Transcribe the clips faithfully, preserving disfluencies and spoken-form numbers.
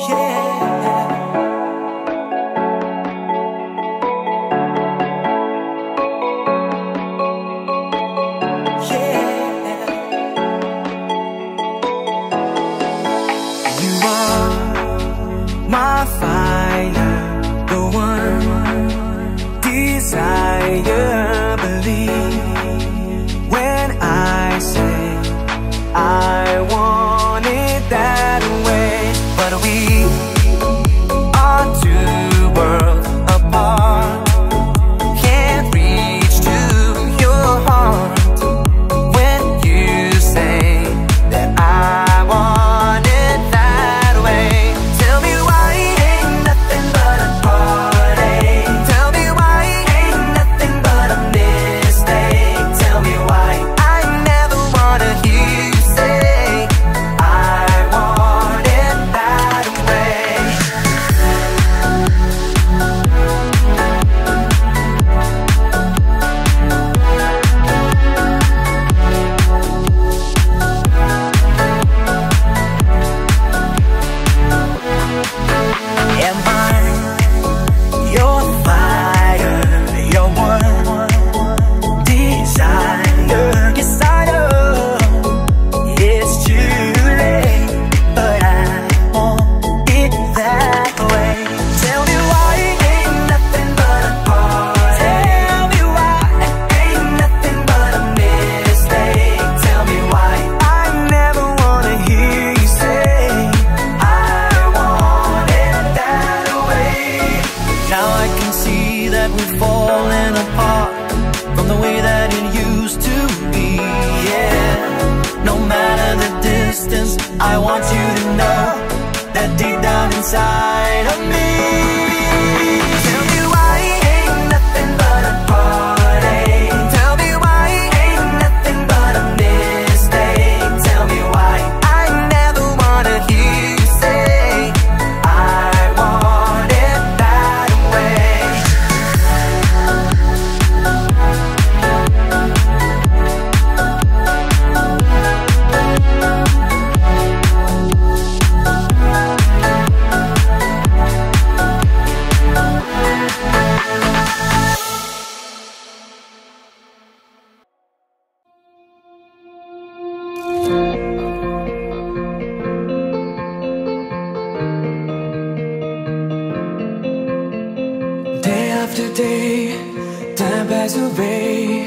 after day, time passes away,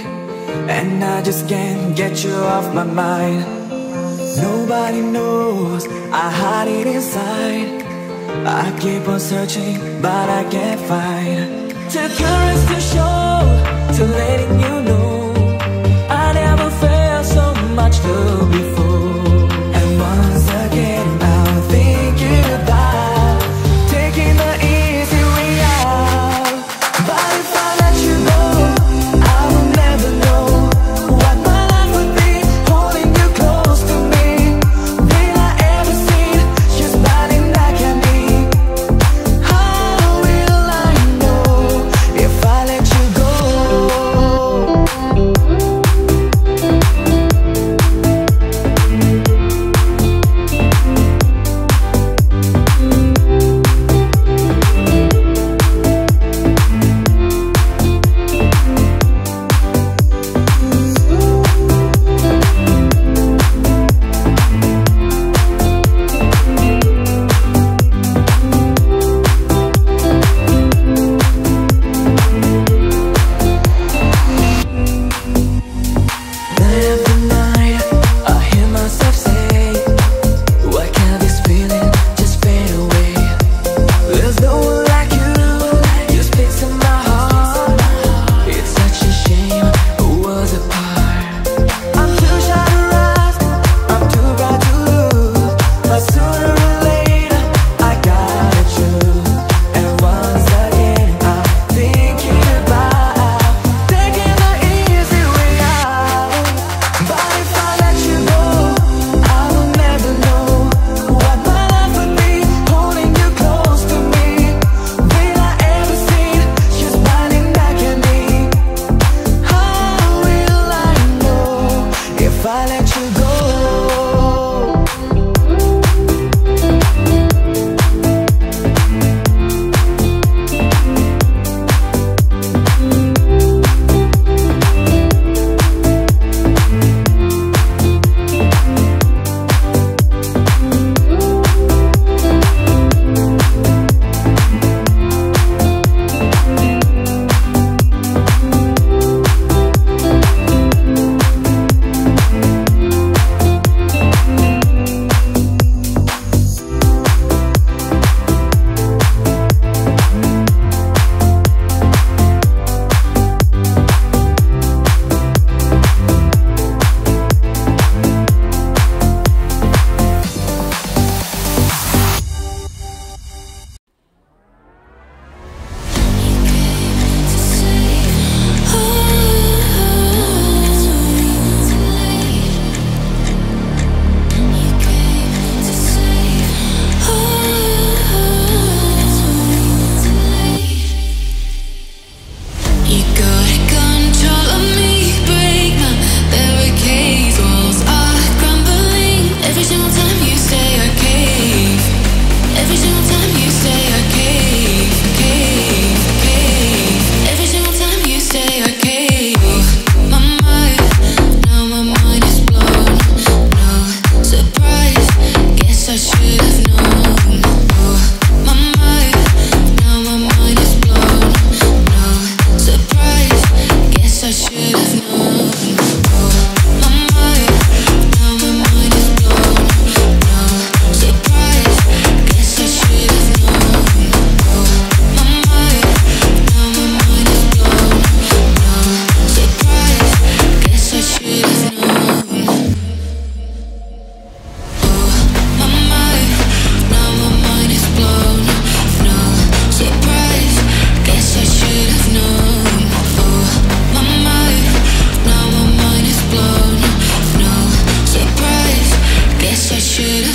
and I just can't get you off my mind. Nobody knows, I hide it inside. I keep on searching, but I can't find the courage to show, to letting you know I never felt so much love before. And once again I'm thinking about taking the easy way out. But if I let you go, I will never know what my life would be, holding you close to me. Will I ever see you smiling back at me? How will I know if I let you go?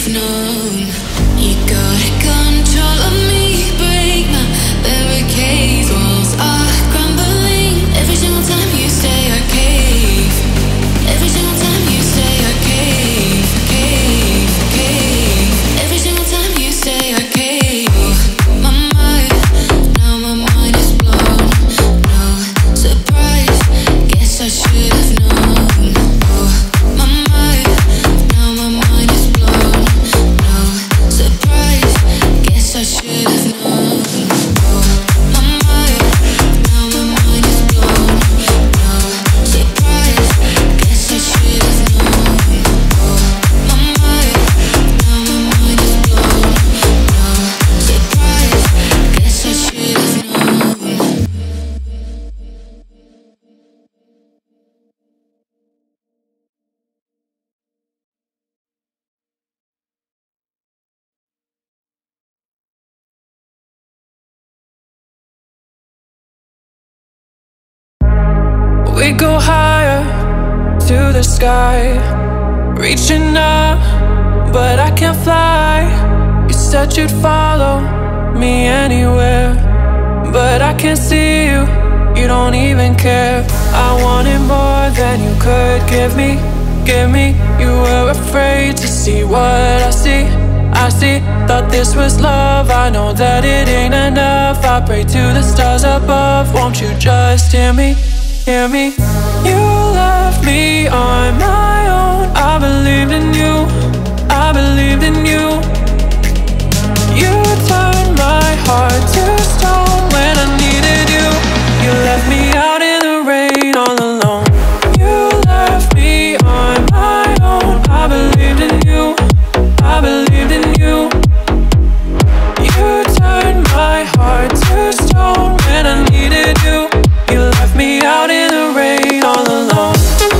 known. You got control of me, break my barricades. Walls are crumbling every single time you say I cave. Every single time you say I cave, cave, cave. Every single time you say I cave. My mind, now my mind is blown. No surprise, guess I should have known. Oh, my mind, now my mind is blown. No surprise, guess I should have known. Oh, my mind, now my mind is blown. No surprise, guess I should have known. Oh, my mind, now my mind is blown. No surprise, guess I should have known. We go higher to the sky, reaching up, but I can't fly. You said you'd follow me anywhere, but I can't see you, you don't even care. I wanted more than you could give me, give me. You were afraid to see what I see, I see. Thought this was love, I know that it ain't enough. I pray to the stars above, won't you just hear me? Hear me. You left me on my own. I believed in you, I believed in you. You turned my heart to stone when I needed you. You left me out in the rain all alone. You left me on my own. I believed in you, I believed in you. You turned my heart to stone when I needed you. You left me out in the rain all alone.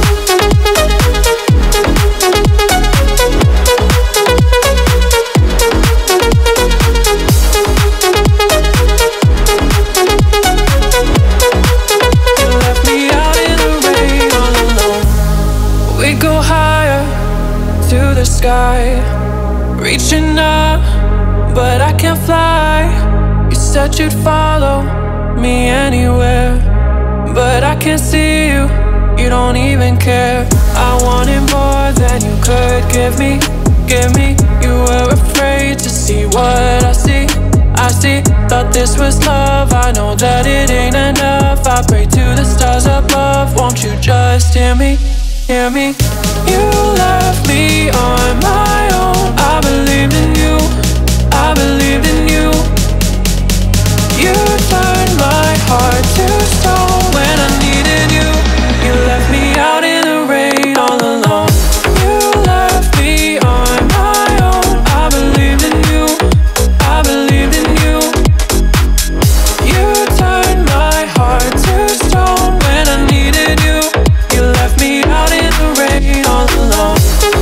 You left me out in the rain all alone. We go higher to the sky, reaching up, but I can't fly. You said you'd follow me anywhere, but I can't see you, you don't even care. I wanted more than you could give me, give me. You were afraid to see what I see, I see. Thought this was love, I know that it ain't enough. I pray to the stars above, won't you just hear me, hear me. You left me on my own. I believed in you, I believed in you. You turned my heart to stone when I needed you. You left me out in the rain all alone. You left me on my own. I believed in you, I believed in you. You turned my heart to stone when I needed you. You left me out in the rain all alone.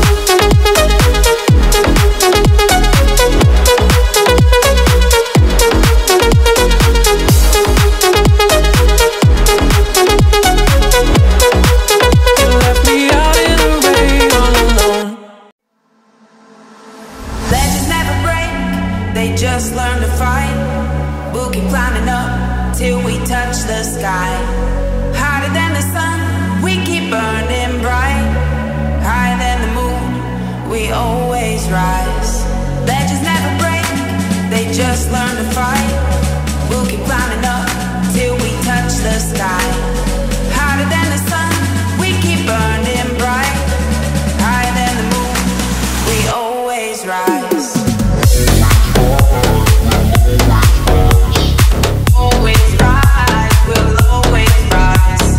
Just learn to fight. We'll keep climbing up till we touch the sky. Hotter than the sun, we keep burning bright. Higher than the moon, we always rise. Legends never break, they just learn to fight. We'll keep climbing up till we touch the sky. Hotter than the sun, we keep burning bright. Higher than the moon, we always rise. Always rise, we'll always rise.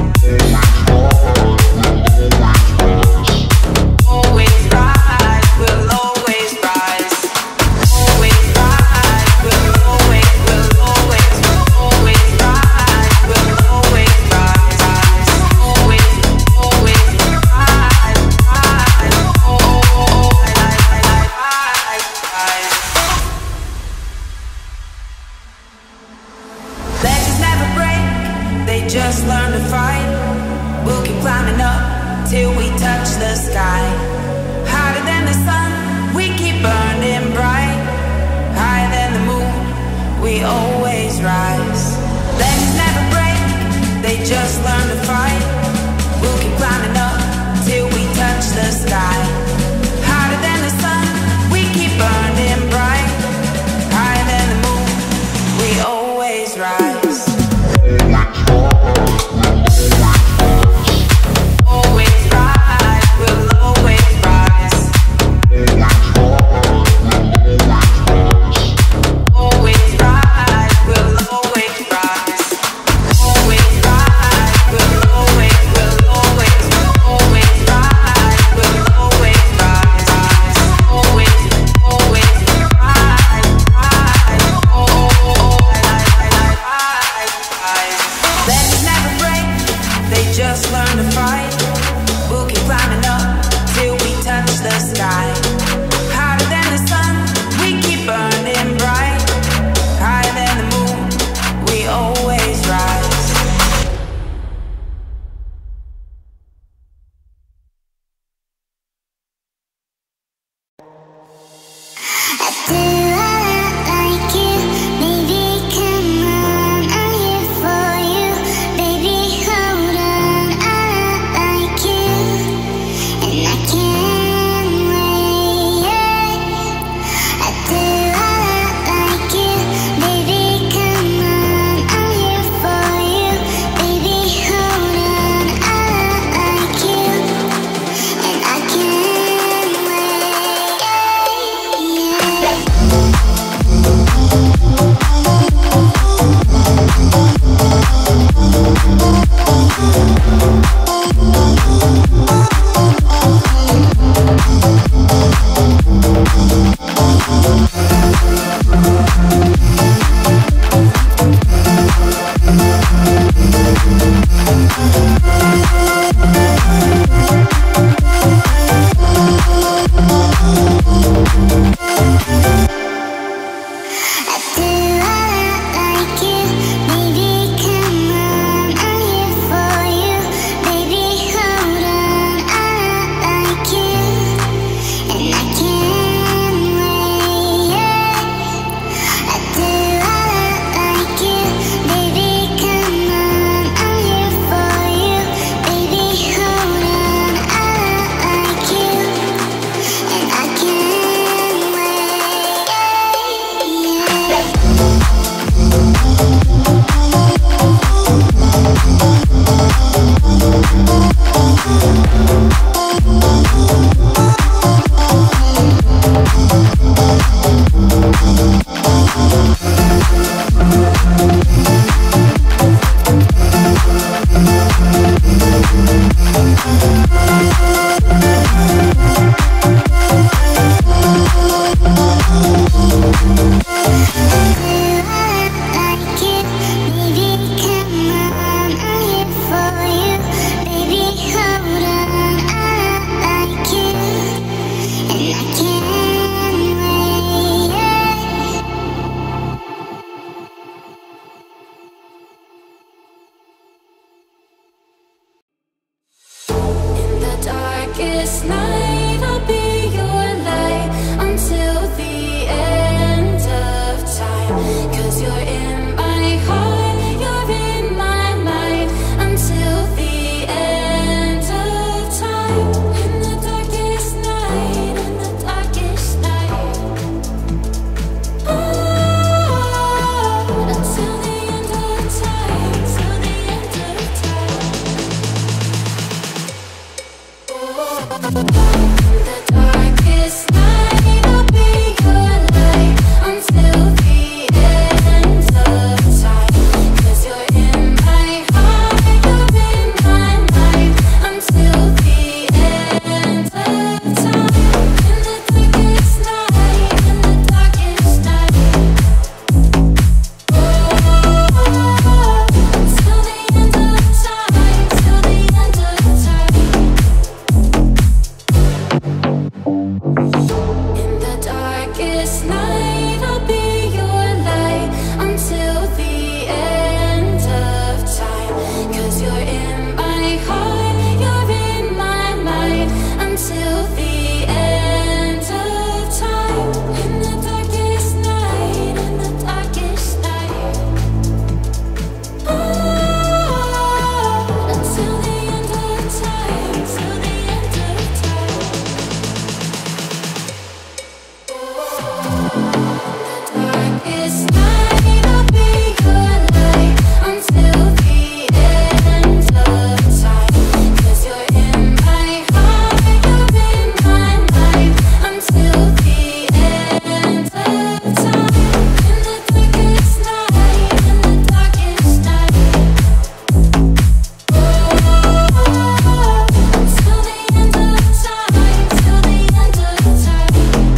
Always rise, we'll always rise. Always rise, we'll always, we'll always, always rise, we'll always rise. Always, always rise, rise, always rise, rise. Legends never break, they just learn to fight. We'll keep climbing up till we touch the sky. Hotter than the sun, we keep darkest night, I'll be your light until the end of time. 'Cause you're in my heart, you're in my mind until the end of time. In the darkest night, in the darkest night, oh, until the end of time, till the end of time. In the darkest night, I'll be your light until the end of time. 'Cause you're in my heart, you're in my mind until the end of time. In the darkest night, in the darkest night, oh, until the end of time, till the end of time. In the darkest night, I'll be your light until the end of time. 'Cause you're in my heart, you're in my mind until the end of time. In the darkest night, in the darkest night, oh, until the end of time, till the end of time. Darkest night, I'll be your light until the end of time. 'Cause you're in my heart, you're in my mind until the end of time. In the darkest night, in the darkest night, oh, until the end of time, till the end of time.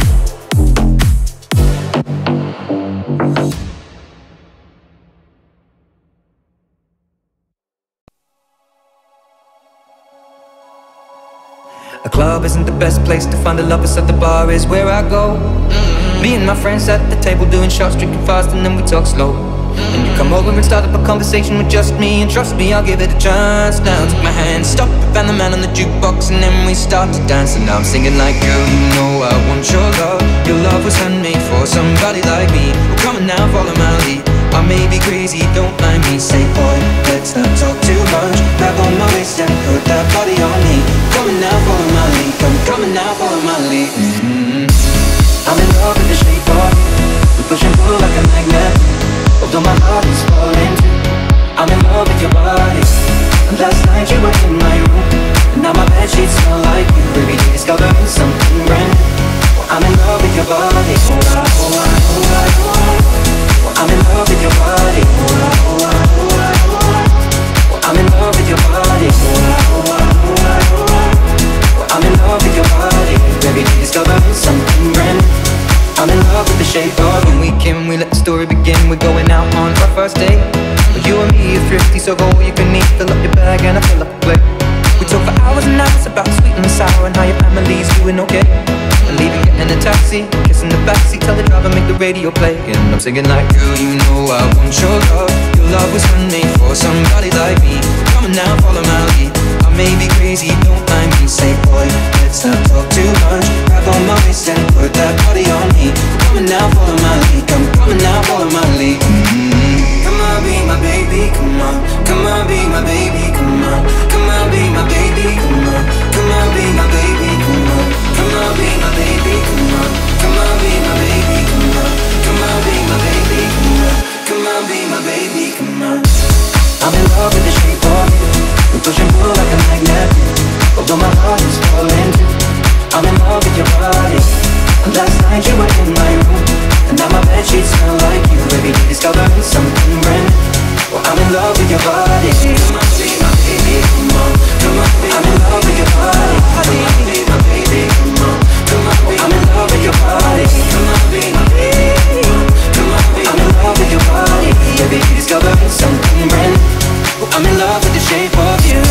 A club isn't the best place to find the lovers, so the bar is where I go. Me and my friends at the table doing shots, drinking fast, and then we talk slow. And you come over and start up a conversation with just me, and trust me, I'll give it a chance. Now take my hand, stop, and the man on the jukebox, and then we start to dance. And now I'm singing like, girl, you know I want your love. Your love was handmade for somebody like me. Well, come on now, follow my lead. I may be crazy, don't mind me. Say, boy, let's not talk too much. Grab on my waist and put that body on me. Come on now, follow my lead. Come, come on now, follow my lead. Mm-hmm. I'm in love with the shape of you. We push and pull like a magnet. Although my heart is falling too, I'm in love with your body. And last night you were in my room, and now my bedsheets smell like you. Every day discovering something brand new. Well, I'm in love with your body. Oh, I'm in love with your body. I'm in love with your body. I'm in love with your body. Every day discovering something brand new. I'm in love with the shape of you. When we came, we let the story begin. We're going out on our first date. But you and me are thrifty, so go all you can eat. Fill up your bag and I fill up the plate. We talk for hours and nights about the sweet and the sour and how your family's doing okay. And leaving, getting in a taxi, kissing the backseat, tell the driver make the radio play. And I'm singing like, girl, you know I want your love. Your love was handmade for somebody like me. Come on now, follow my lead. I may be crazy, don't mind me. Say, boy, let's not talk too much. Grab on my waist and put that body on me. Come on now, follow my lead. Come, come on now, follow my lead. Mm-hmm. Come on, be my baby, come on. Come on, be my baby, come on. Come on, be my baby, come on. Come on, be my baby, come on. Come on, be my baby, come on. Come on, be my baby, come on. Come on, be my baby, come on. Come on, be my baby, come on. I'm in love with the shape of you. We push and pull like a magnet. Although my heart is falling too. I'm in love with your body. Last night you were in my room, and now my bedsheets smell like you. Every day discovering something brand new. Well, I'm in love with your body. Come on, be my baby, come on. Come on, be I'm in love with your body. Come on, be my baby, come on. Come on, be I'm in love with your body. Come on, be my baby, come on, be I'm in love with your body. Every day discovering something brand new. Well, I'm in love with the shape of you.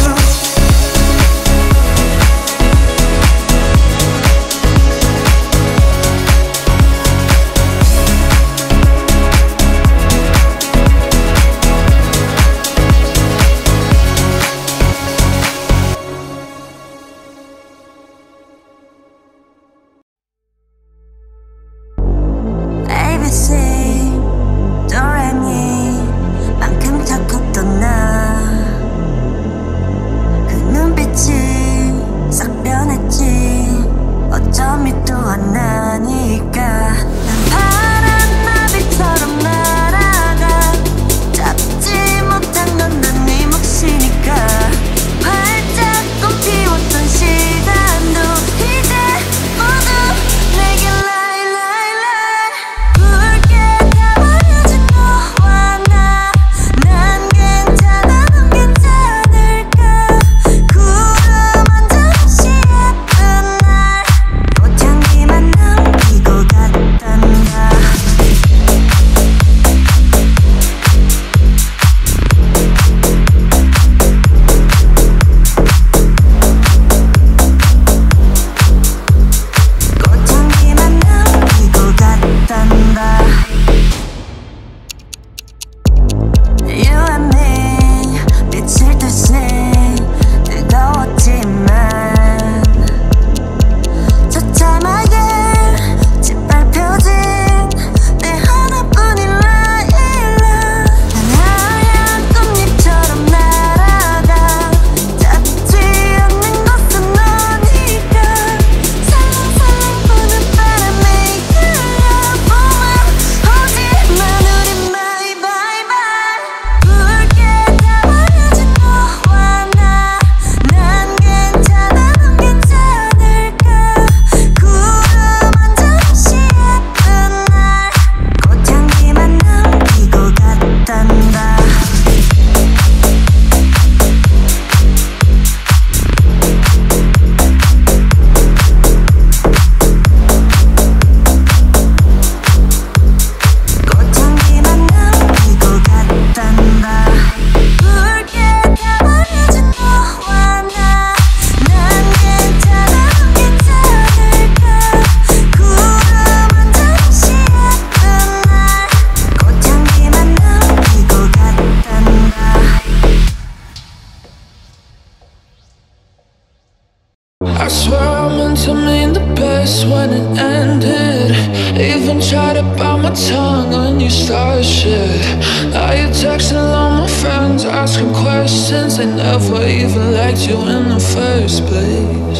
tongue when you start shit. Now you're texting all my friends, asking questions. They never even liked you in the first place.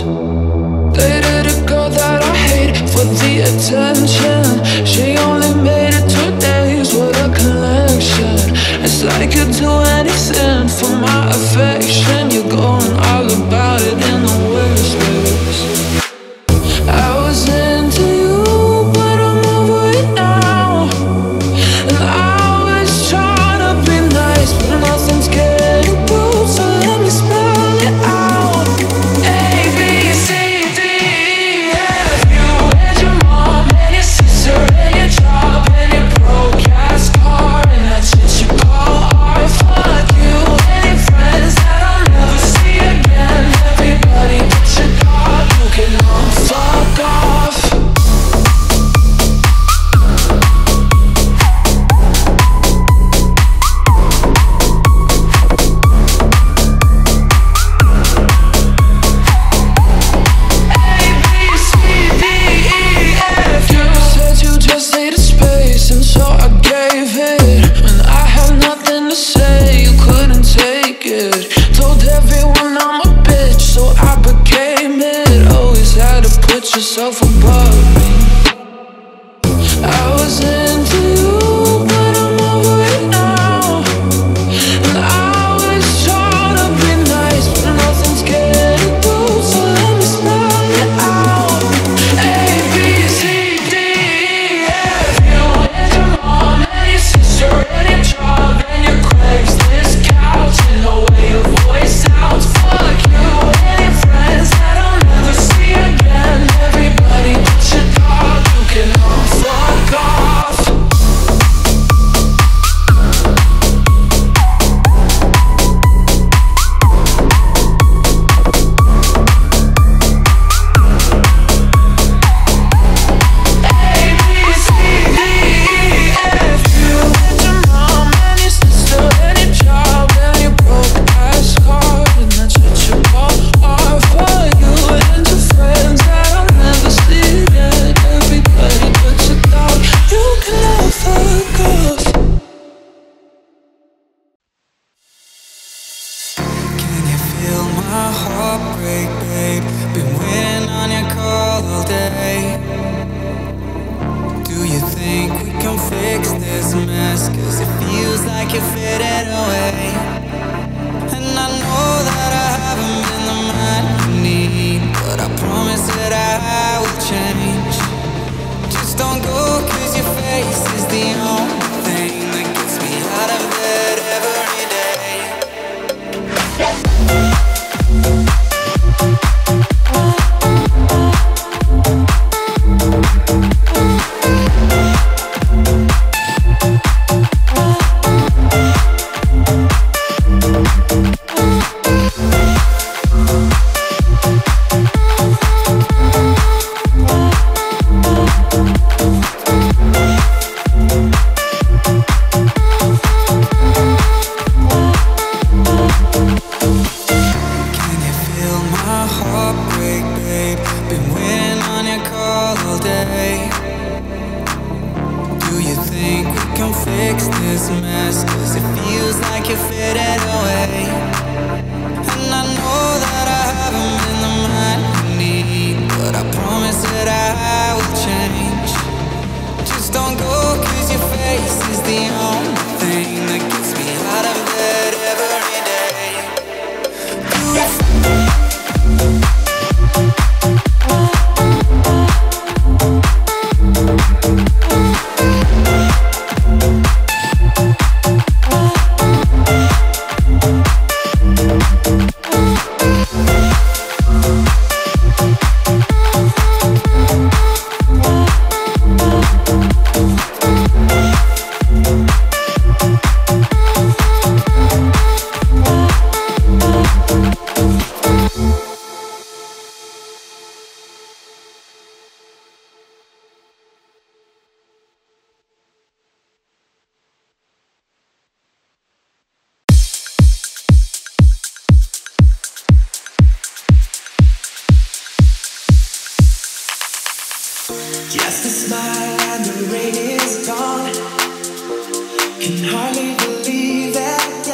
Dated a girl that I hate for the attention. She only made it two days with a collection. It's like you'd do anything for my affection. You're going all about it in the worst ways. I was into you, but I'm over this mess, cause it feels like you're fading away. And I know that I haven't been the man you need, but I promise that I will change. Just don't go, cause your face is the only thing that gets me out of bed every day. Just a smile and the rain is gone. Can hardly believe that,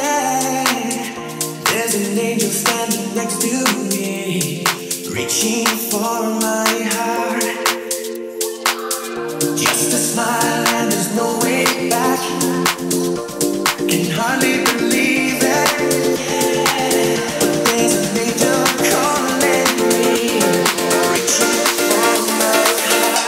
yeah. There's an angel standing next to me, reaching for my heart. Just a smile and there's no way back. Can hardly believe that, yeah. But there's an angel calling me, reaching for my heart.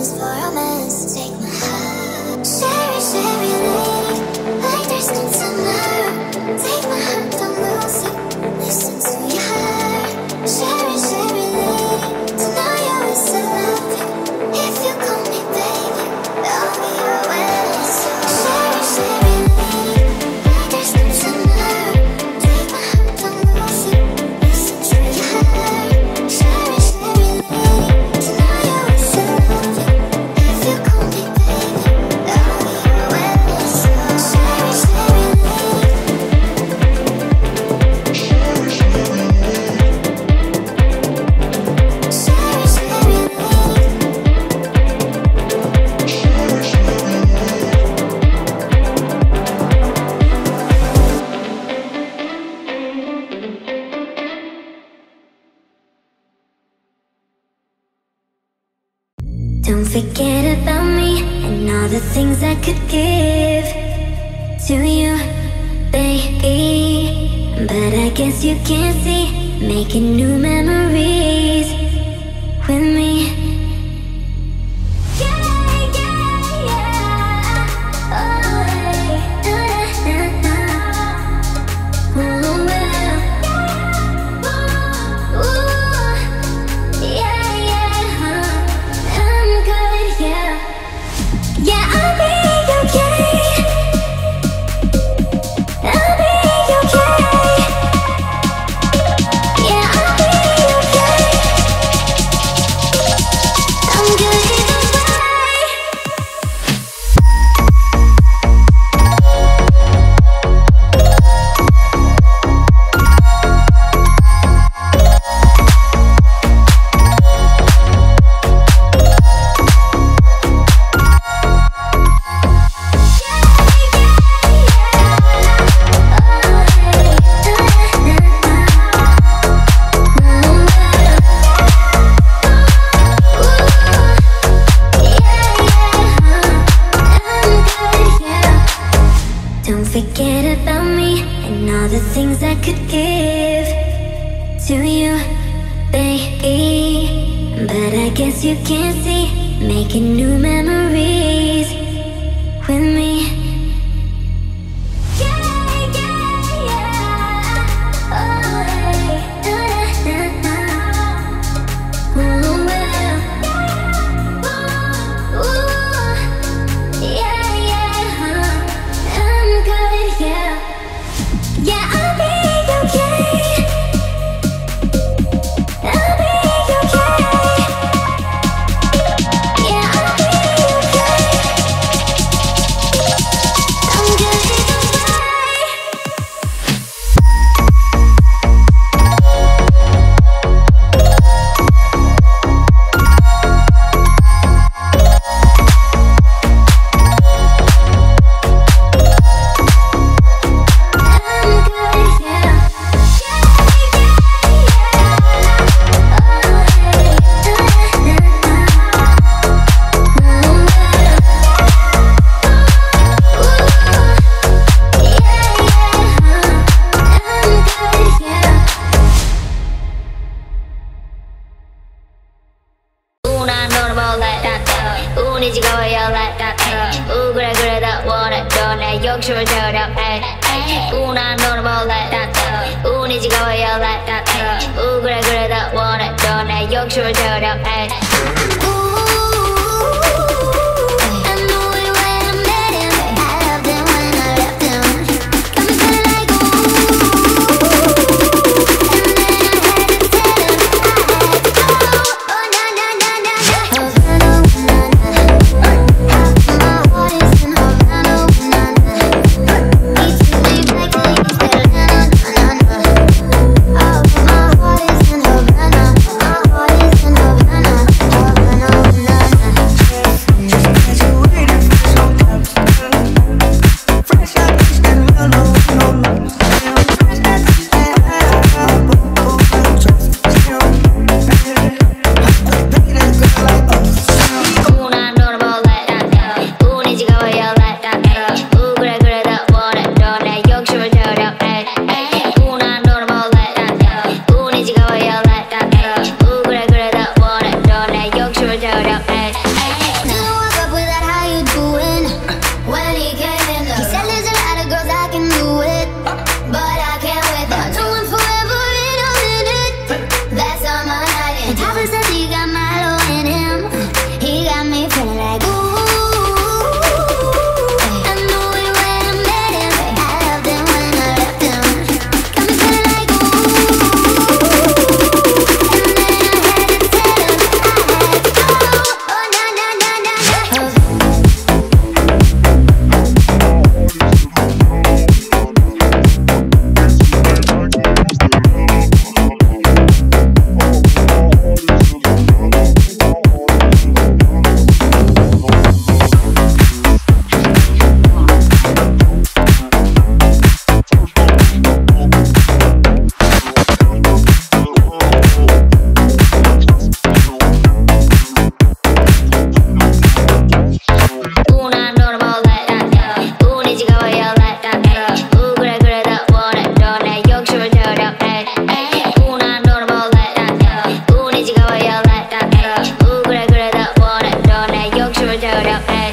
Don't forget about me and all the things I could give to you, baby. But I guess you can't see, making new memories with me. Havana, jojo, ay.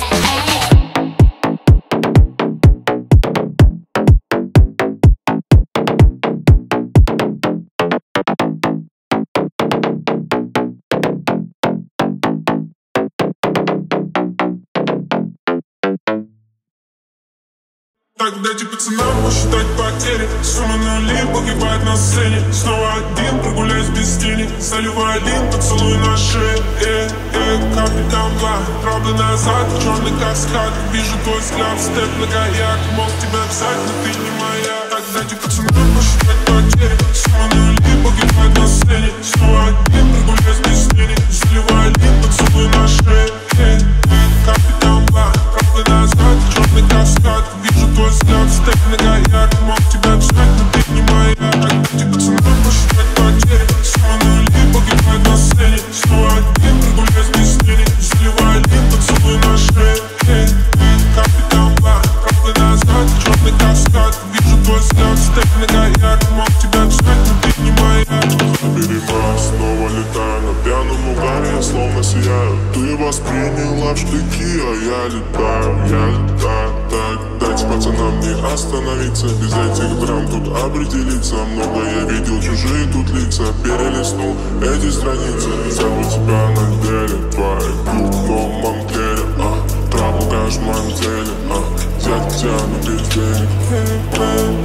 Так дайте пацанам посчитать потери. Сумма нули погибает на сцене. Снова один, прогуляюсь без тени. Заливай один, поцелуй на шее. Э, э, капитан два, правда назад, черный каскад. Вижу твой взгляд, степ на гаяк. Мог тебя взять, но ты не моя. Так дайте пацанам посчитать потери. Сумма нули погибает на сцене. Снова один, прогуляюсь без тени. Заливай один, поцелуй на шее. Э, э, капитан два, правда назад, черный каскад. Вижу твой взгляд, степ на гаяк. Мог тебя взять, но ты не моя. Так дайте пацанам посчитать потери. Сумма нули погибает на сцене. Снова один, прогуляюсь без тени. Заливай один, поцелуй на шее. Э, э, капитан два, правда назад, черный каскад. Вижу твой взгляд, степ на гаяк. Мог тебя взять, но ты не моя. Перемаз, снова летаю на пьяном угаре, я словно сияю. Ты восприняла в штыки, а я летаю, я летаю. Так, дайте пацанам не остановиться. Без этих драм тут определиться. Много я видел, чужие тут лица. Перелистнул эти страницы. Зову тебя на деле, твой клуб в новом амплере. А, траву кажешь в моем теле. А, я тебя, но без денег. Hey, man.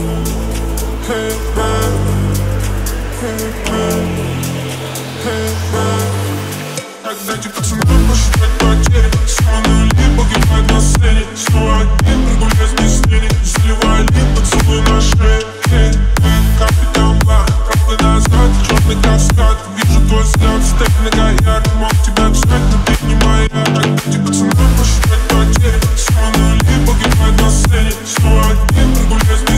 Hey, man. Hey, man. Hey, man. Так дайте пацанам посчитать потери. Сумма нули погибает на сцене. Снова один, прогуляюсь без тени. Заливай один, поцелуй на шее. Э, э, капитан два, правда назад, черный каскад. Вижу твой взгляд, степ на гаяк. Мог тебя взять, но ты не моя. Так дайте пацанам посчитать потери. Сумма нули погибает на сцене. Снова один, прогуляюсь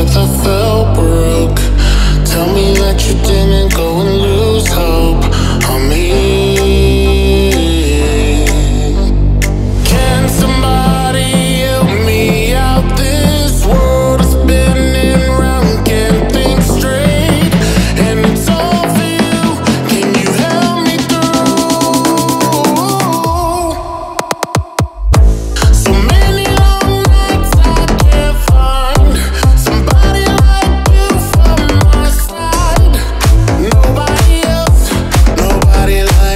truth, I felt broke. Tell me that you didn't go and lose hope on me. Can somebody help me out? This world is spinning round, can't think straight, and it's all for you. Can you help me through? So many long nights I can't find somebody like you from my side. Nobody else, nobody like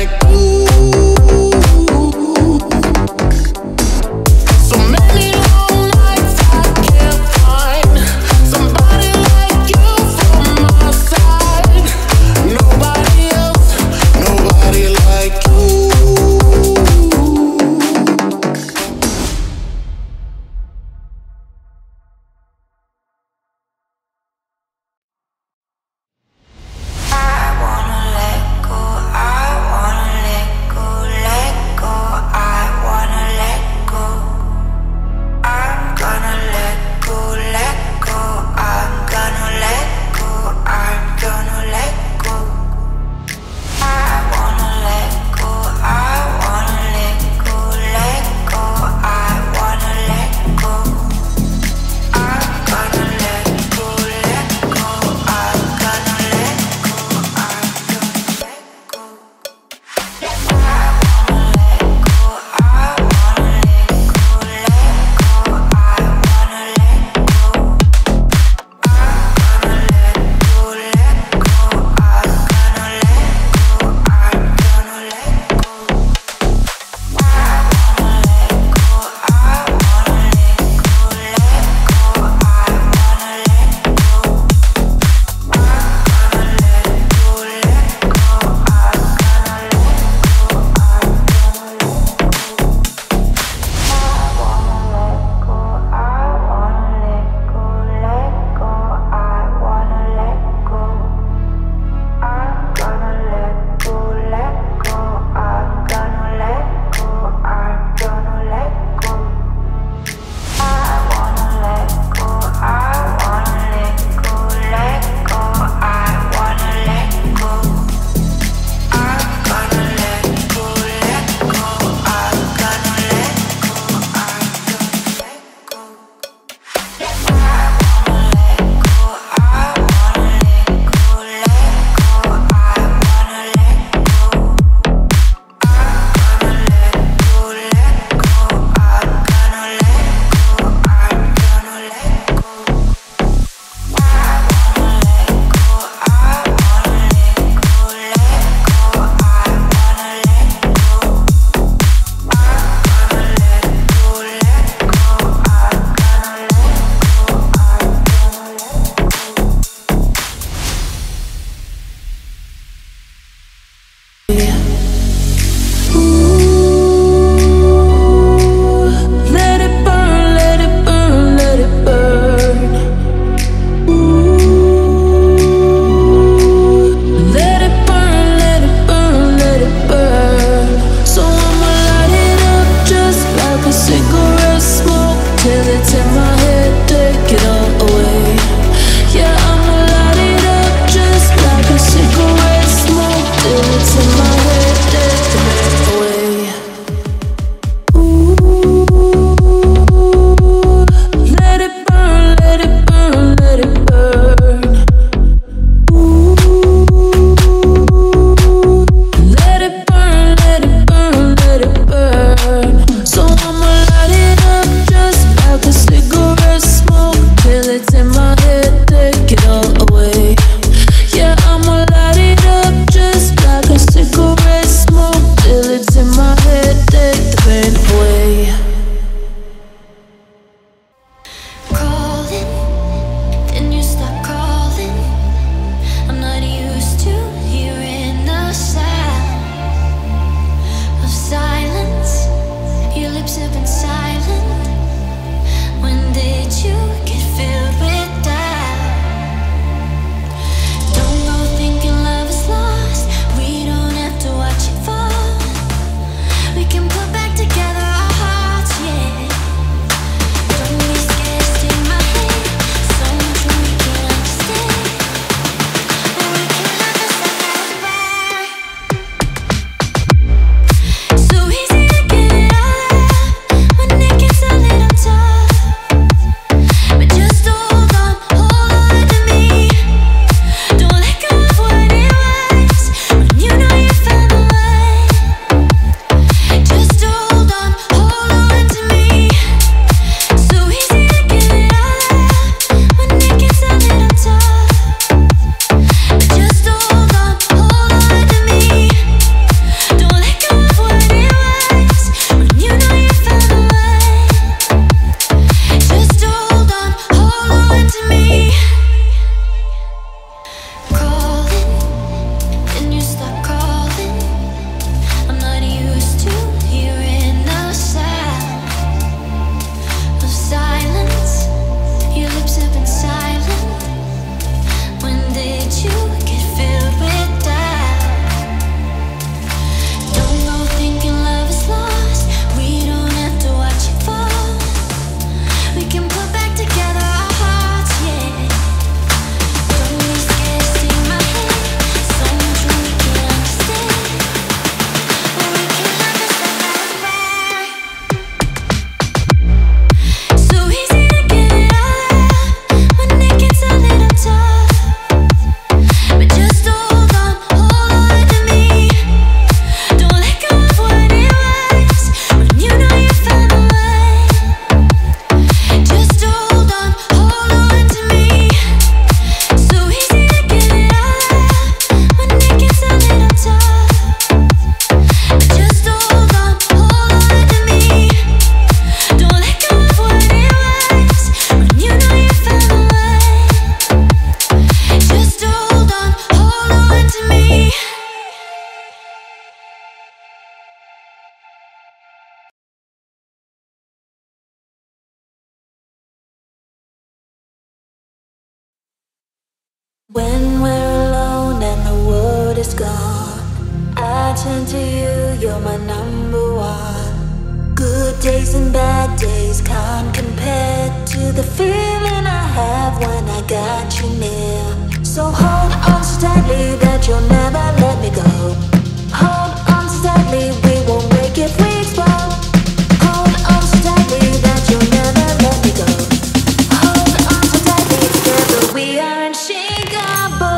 When we're alone and the world is gone, I turn to you, you're my number one. Good days and bad days can't compare to the feeling I have when I got you near. So hold on so tightly that you'll never let me go. Hold on so tightly, we won't break if we explode. Hold on so tightly that you'll never let me go. Hold on so tightly, together we are unshakable.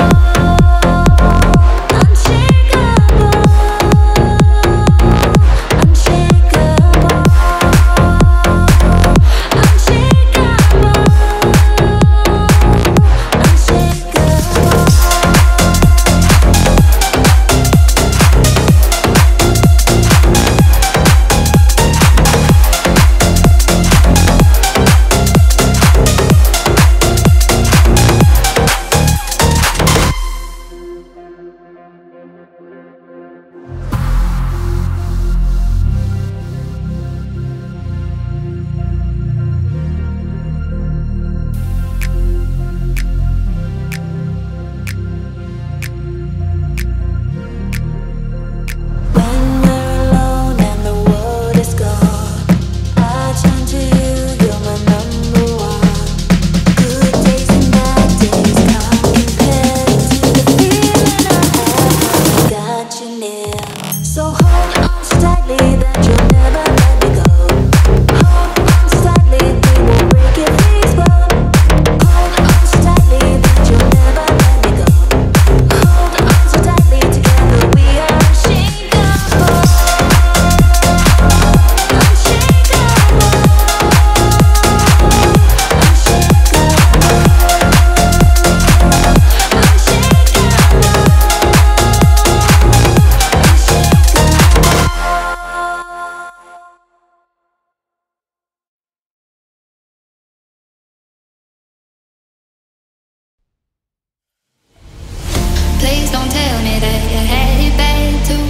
Please don't tell me that you're headed back too.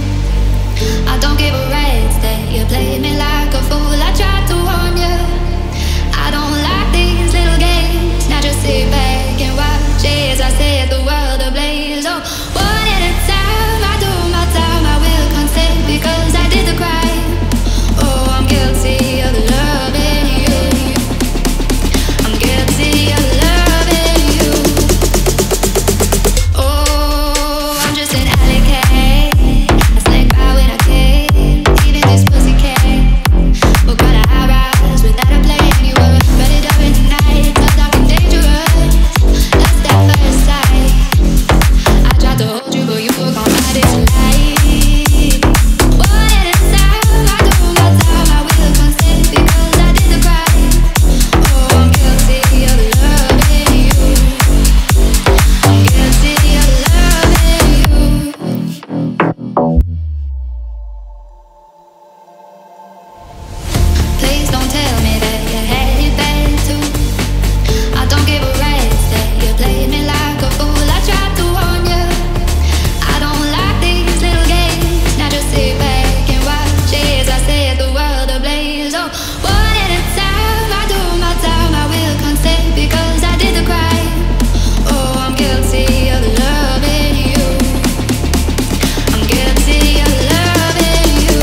I don't give a rat's that you play me like a fool. I tried to warn you, I don't like these little games. Now just sit back and watch as I set the world ablaze. Oh, one at a time, I do my time, I will consent because I did the crime. Oh, I'm guilty of loving you. I'm guilty of loving you. Oh, I'm just an alley cat. I snake by when I can. Even this pussy cat. What kind of high rise without a plan? You were ready to win tonight. So dark and dangerous. That's that first sight. I tried to hold you, but you were gone by this light. One at a time, I do my time, I will consent because I did the crime. Oh, I'm guilty of loving you. I'm guilty of loving you. Please don't tell me that you're headed back too. I don't give a rat's that you play me like a fool. I tried to warn you, I don't like these little games. Now just sit back and watch as I set the world ablaze. Oh, one at a time, I do my time, I will consent because I did the crime. Oh, I'm guilty of loving you. I'm guilty of loving you.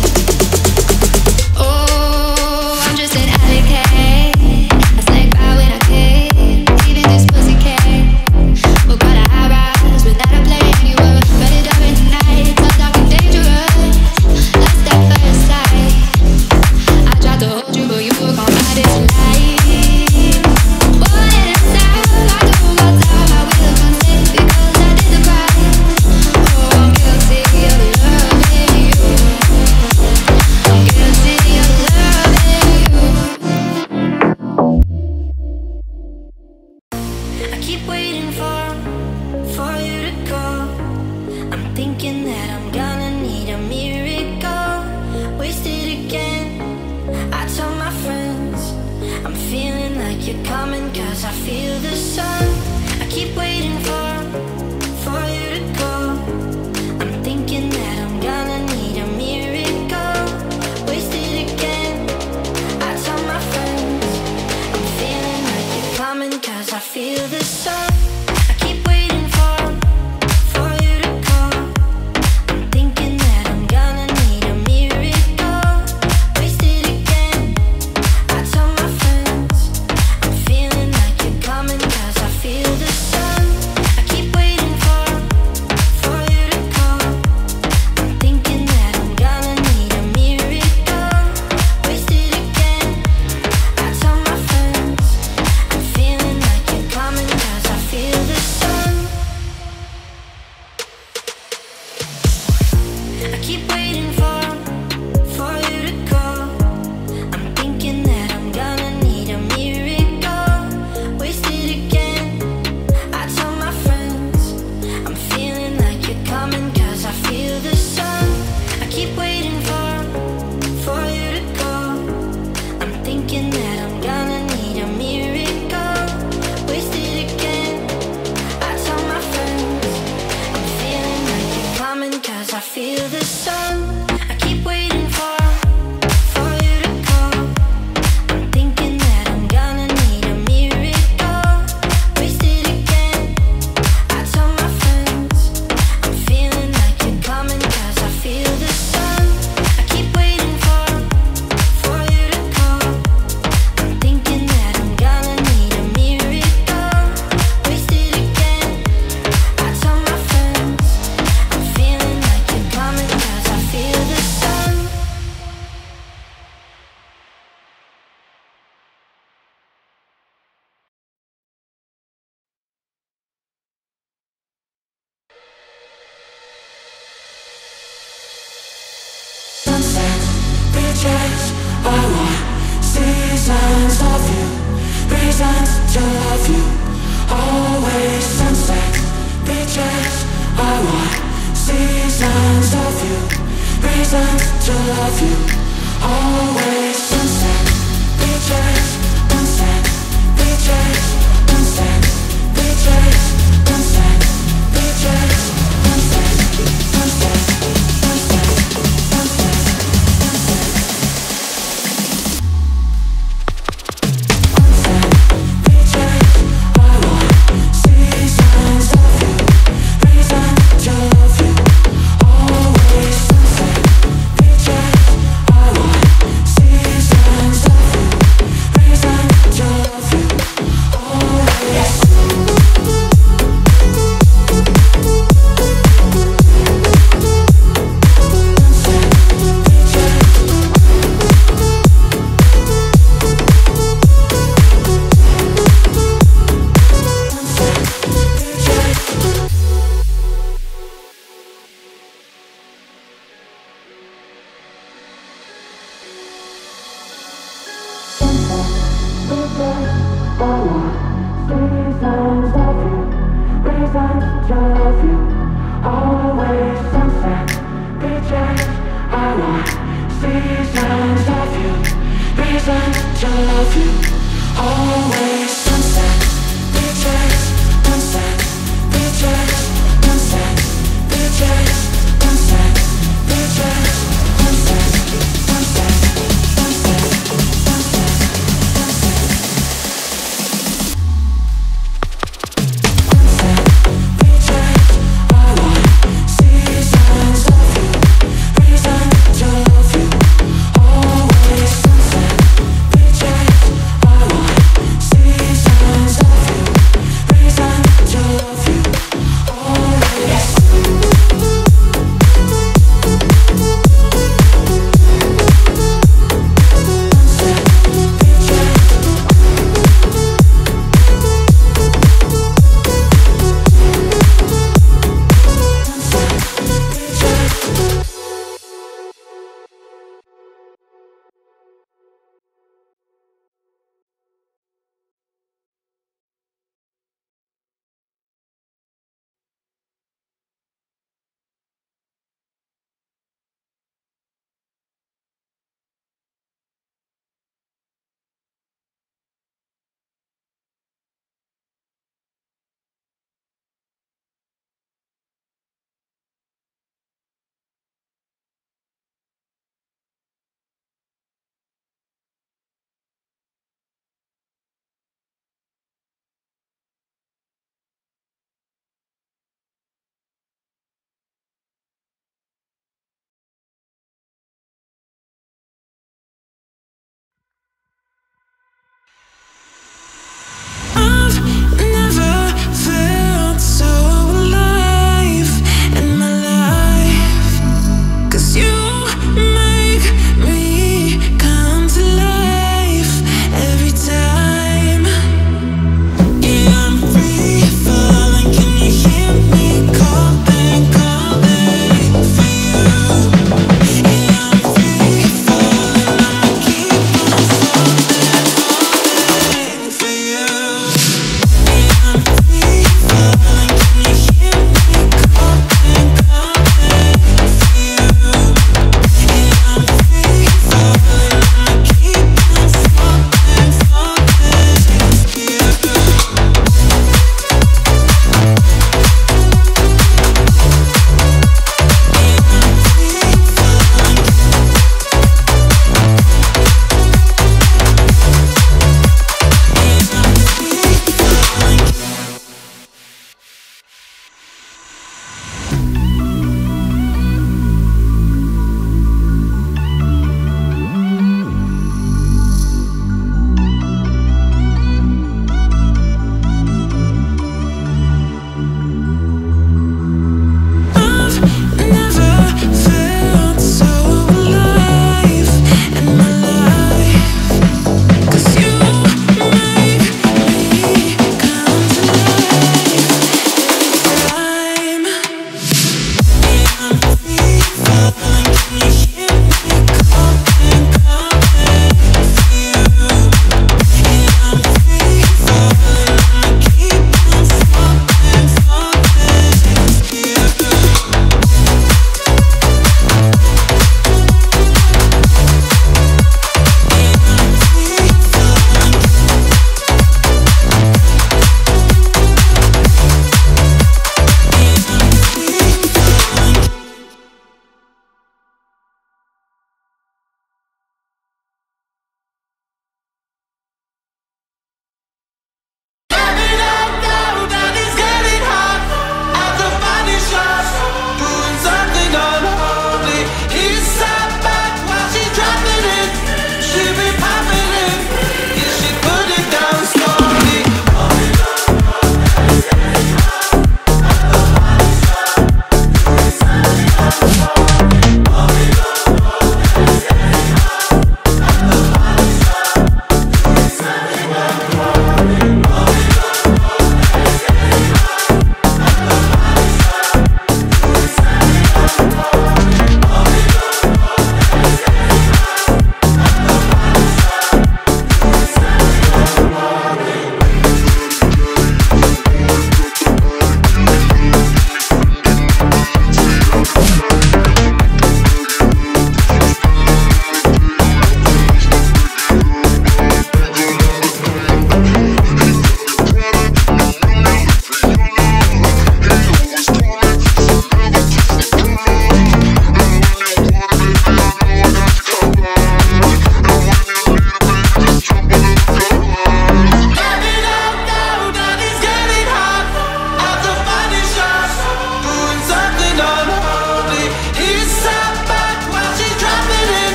Oh, I'm just an alley cat. I snake by when I can. Even this pussy cat. What kind of high rise without a plan? You were ready to win tonight. So dark and dangerous. That's that first sight. I tried to hold you, but you were gone by this light. One at a time, I do my time, I will consent because I did the crime. Oh, I'm guilty of loving you. I'm guilty of loving you. I keep waiting for, for you to go. I'm thinking that I'm gonna need a miracle. Wasted again, I tell my friends I'm feeling like you're coming cause I feel the sun. I keep waiting for, for you to go. I'm thinking that I'm gonna need a miracle. Wasted again, I tell my friends I'm feeling like you're coming cause I feel the sun. I keep beaches. I want seasons of you, reasons to love you, always sunset. Beaches, I want seasons of you, reasons to love you, always sunset. Beaches, sunset. Beaches, sunset. Beaches, sunset. Beaches, sunset. Sunset, sunset, sunset, sunset. Beaches, I want seasons of you, reasons to love you, always sunset. Beaches, I want seasons of you, reasons to love you, always. See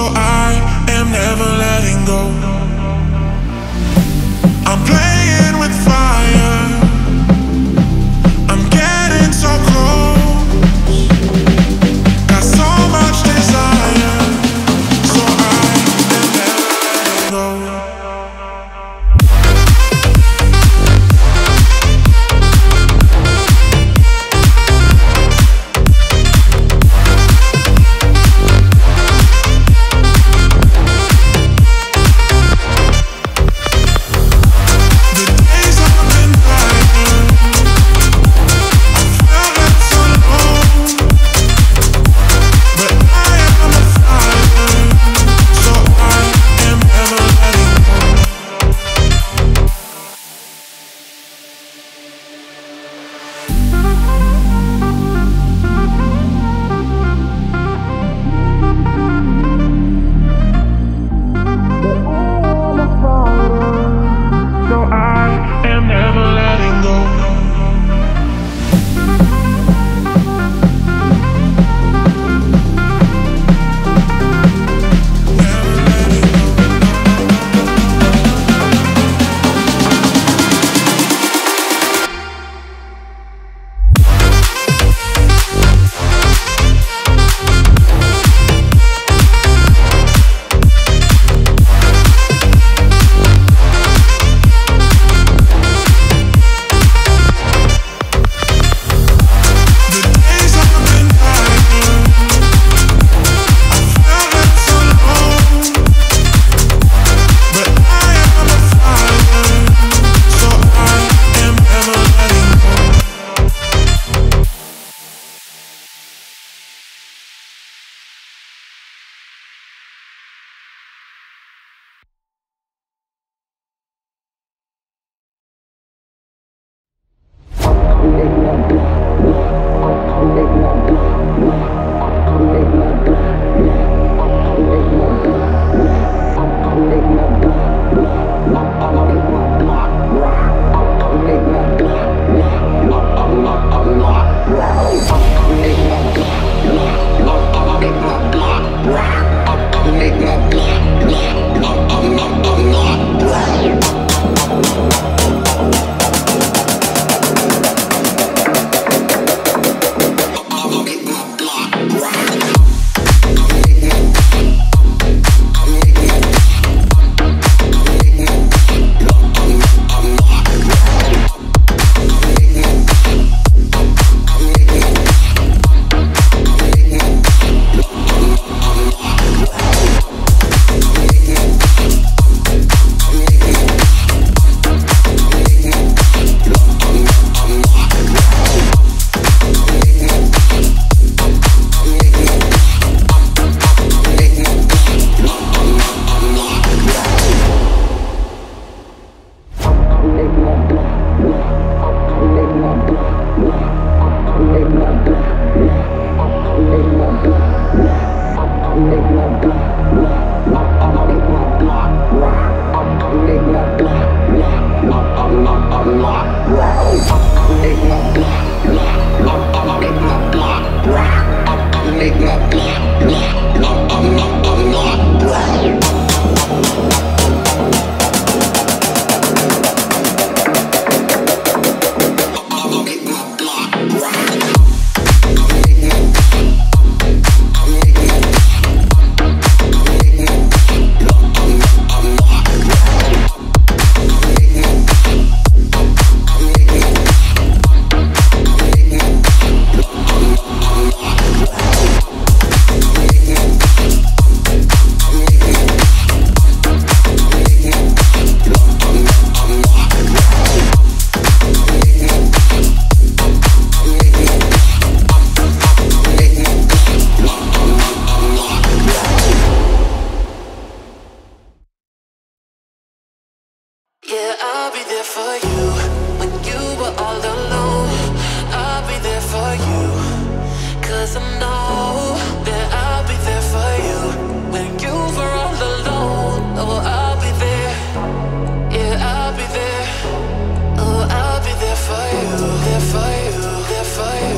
I am never letting go. I'm playing with fire, I'm getting so close. Got so much desire, so I am never letting go.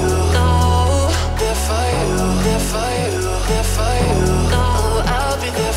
There for you, there for you. No, I'll be there.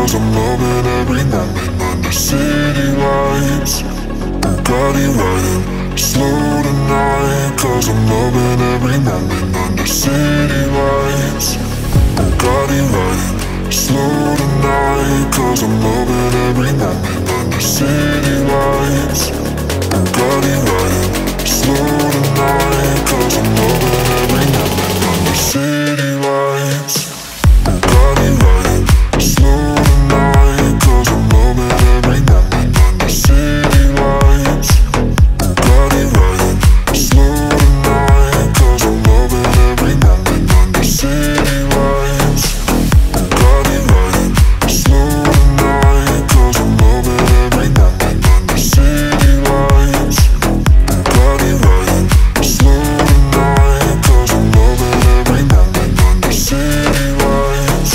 cause I'm loving every moment under city lights. Bugatti riding slow tonight, cause I'm loving every moment under city lights. Bugatti riding slow tonight, cause I'm loving every moment under city lights. Bugatti riding slow tonight, cause I'm loving every moment under city lights. Bugatti riding slow tonight, cause I'm loving every moment under city lights. Bugatti riding slow tonight, cause I'm loving every moment under city lights. Bugatti riding slow tonight, cause I'm loving every moment under city lights. Bugatti riding slow tonight, cause I'm loving every moment under city lights.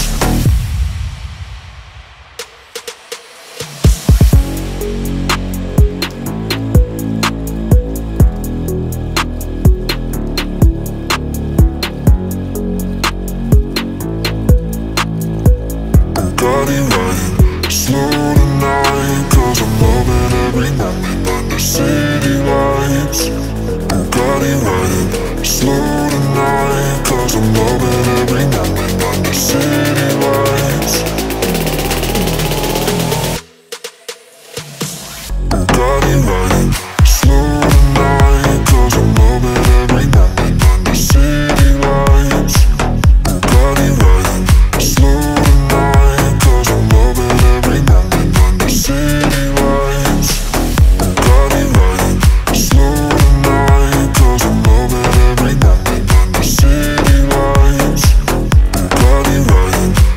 Bugatti riding slow tonight, cause I'm loving every moment under city lights. Bugatti riding slow tonight, cause I'm loving every moment under city lights. Bugatti riding slow tonight, cause I'm loving every moment under city lights. Bugatti riding slow tonight, cause I'm loving every moment under city lights. Bugatti riding slow tonight, cause I'm loving every moment under city lights. Bugatti riding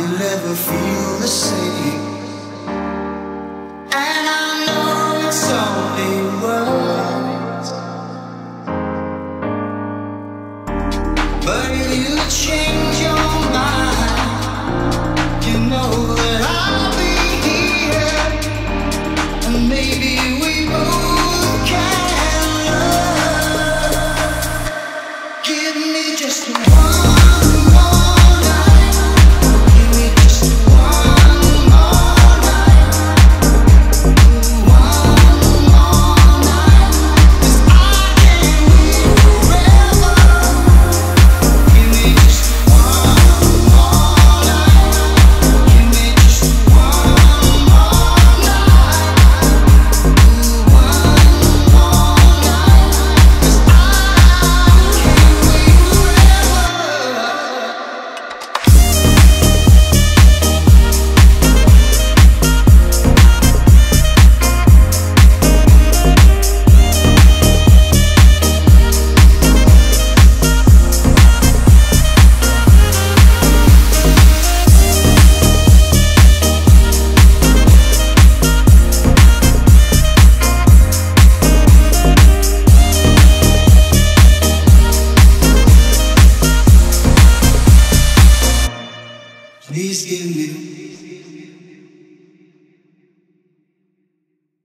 will ever feel the same. And I know it's only words, but if you change your mind, you know that I'll be here, and maybe we both can love. Give me just one. Please give me